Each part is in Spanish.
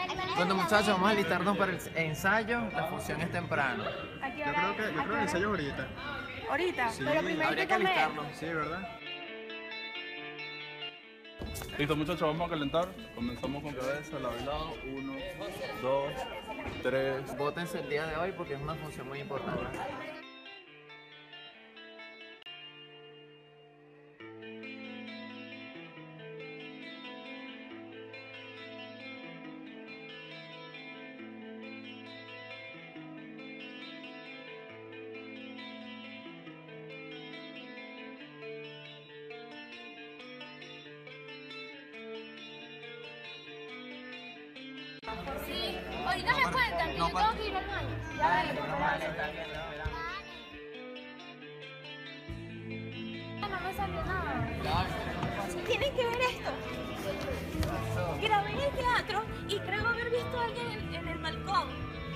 Bueno, muchachos, vamos a alistarnos para el ensayo. La función es temprano. Yo creo que el ensayo es ahorita. Ahorita, Sí, pero primero hay Habría que que comer. alistarnos. Sí, ¿verdad? Listo, muchachos, vamos a calentar. Comenzamos con cabeza, lado y lado. 1, 2, 3. Vótense el día de hoy porque es una función muy importante. Sí, ahorita me cuentan que yo tengo que ir al baño. Ya dale. No me salió nada. Tienen que ver esto. Grabé en el teatro y creo haber visto a alguien en el balcón.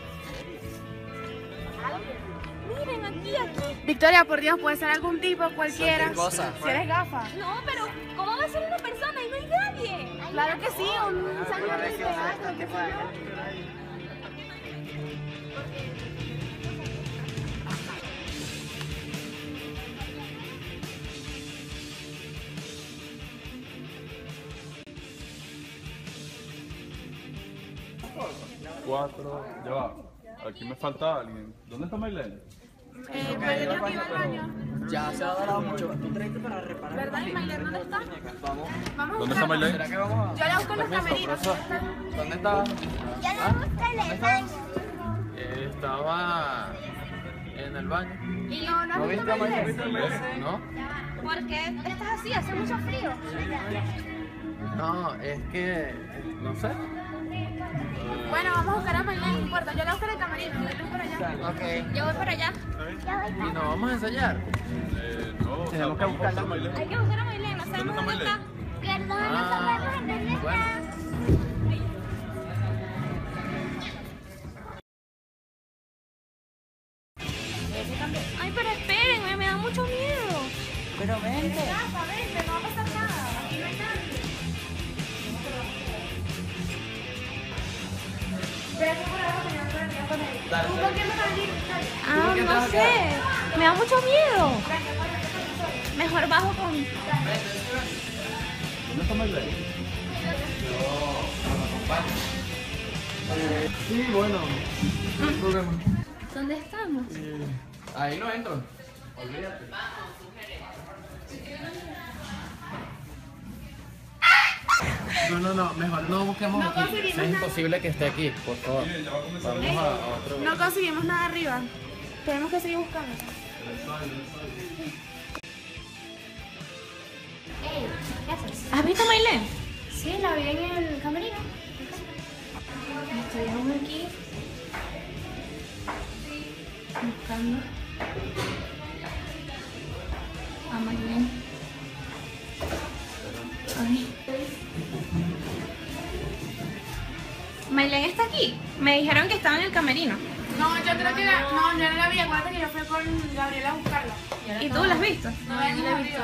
Miren, aquí. Victoria, por Dios, puede ser algún tipo, cualquiera. cosa. Si eres gafa. No, pero ¿cómo va a ser una persona y no hay nadie? Claro que sí, un señor del teatro, qué sé yo. Cuatro, ya va. Aquí me falta alguien. ¿Dónde está Maylene? Maylene aquí va al baño. Ya se ha dado mucho. ¿Tú traiste para reparar? ¿Verdad? ¿Y Maylene dónde está? Vamos. Vamos a ¿Dónde está buscarla. Maylene? ¿Será que vamos a...? Yo la busco en los Permiso, camerinos. profesor. ¿Dónde estaba? Ya la busqué en el baño. Estaba en el baño. Y no, ¿No no, viste a Maylene? ¿No? ¿Por qué estás así? Hace mucho frío. No, es que... no sé. Bueno, vamos a buscar a Maylene, no importa. Yo la busco en el camerino. Yo voy por allá. Ok. Yo voy para allá. ¿Y nos vamos a ensayar? No, tenemos que buscarla. Maylene. Hay que buscar a Maylene, no sabemos ¿Dónde dónde está está. Maylene? Perdón, no sabemos en dónde está. Bueno. Ay, pero esperen, me da mucho miedo. Pero vente. Rafa, vente, no va a pasar nada. Aquí no hay nadie. Ven por abajo, me voy a poner con él. Dale, ¿Tú dale. con quién vas a venir? Ah, qué te vas no a sé. Me da mucho miedo. Mejor bajo con... ¿Dónde está Maylene? Sí, bueno. No hay problema. ¿Dónde estamos? Ahí no entro. Olvídate. No, mejor no busquemos No aquí. conseguimos Es nada. imposible que esté aquí, por favor. Vamos a otro. No conseguimos nada arriba. Tenemos que seguir buscando. ¿Qué haces? ¿Has visto a Maylene? Sí, la vi en el camerino. Estuvimos aquí buscando a Maylene. Ay. Maylene está aquí. Me dijeron que estaba en el camerino. No, yo creo que no, yo no la vi. Acuérdate que yo fui con Gabriela a buscarla. ¿Y tú la has visto? No, yo no la he visto.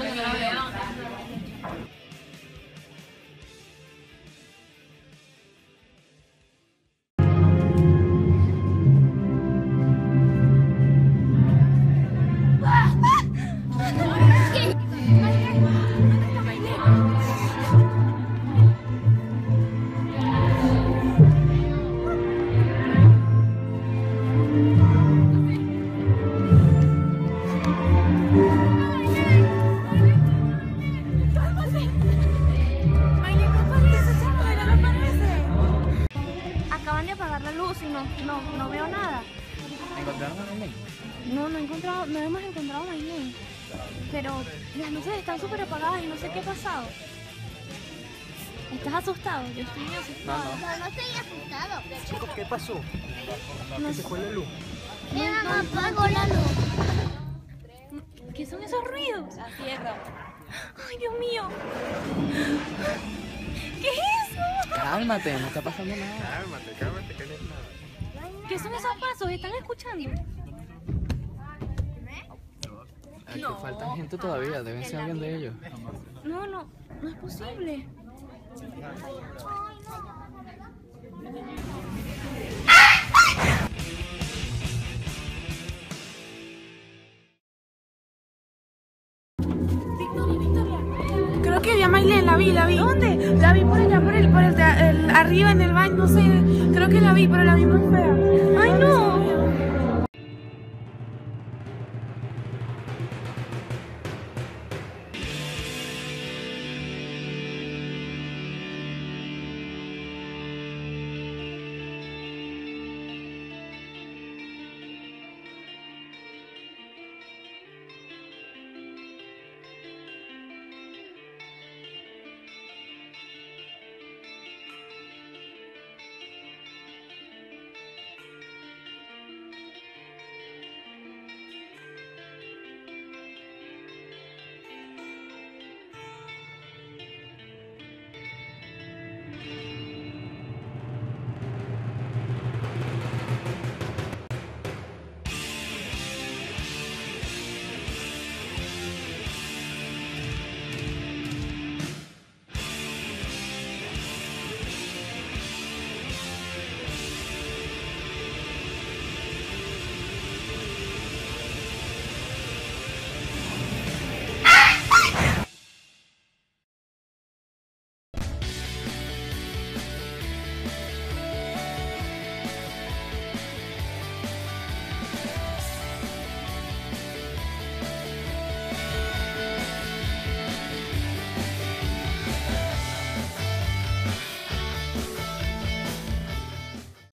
Acaban de apagar la luz y no veo nada. ¿Encontraron a Maylene? No hemos encontrado a Maylene. Pero las luces están súper apagadas y no sé qué ha pasado. ¿Estás asustado? Yo estoy muy asustada. No estoy asustado. Chicos, ¿qué pasó? No Se fue la luz. Mi mamá apagó la luz. ¿Qué son esos ruidos? Ay, Dios mío. ¿Qué es eso? Cálmate, no está pasando nada. Cálmate, que no es nada. ¿Qué son esos pasos? ¿Están escuchando? Aquí falta gente todavía, deben ser alguien de ellos. No es posible. Creo que vi a Maylene, la vi. ¿Dónde? La vi por allá, por el arriba en el baño, no sé. Creo que la vi, pero la vi muy fea. Ay, no.